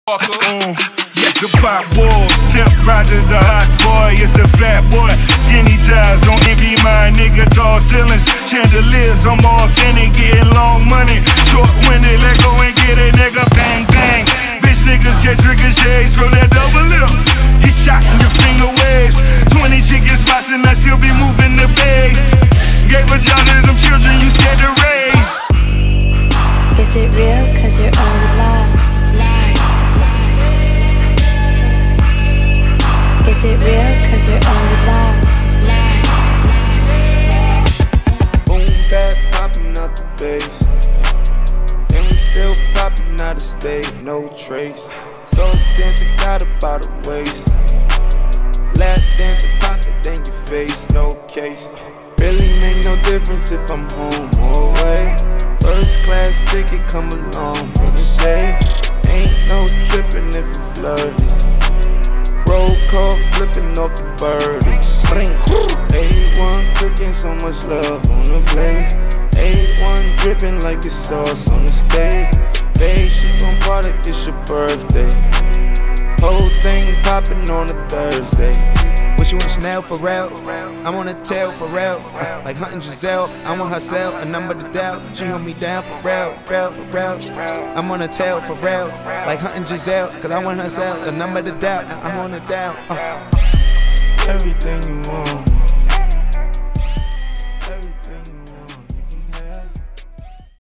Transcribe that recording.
The pop walls, Temp Rogers, the hot boy, it's the fat boy. Skinny ties, don't envy my nigga. Tall ceilings, chandeliers, I'm authentic, getting long money. Short winded, let go and get it, nigga. Bang bang, bitch niggas get ricochets from that double lip. Get shot in your finger waves. 20 chicken spots and I still be moving the base. Gave a job to them children you scared to raise. Is it real? Cause you're on the block. Is it real? Cause you're on the block. Boom, bap, popping out the base. And we still popping out of state, no trace. Soul dancing, got about a waist. Lap dancing, pop it in your face, no case. Really make no difference if I'm home or away. First class ticket, come along for the day. Ain't no tripping if it's flirty. Roll call flipping off the birdie. A1 cooking, so much love on the plate. A1 dripping like the sauce on the steak. Babe, she gon' party, it's your birthday. Whole thing popping on a Thursday. What she want, Chanel for real? I'm on a tail for real. Like hunting Giselle, I want her cell, a number to dial. She hold me down for real, for real. I'm on a tail for real. Like hunting Giselle, cause I want her cell, a number to dial. I'm on a dial. Everything you want.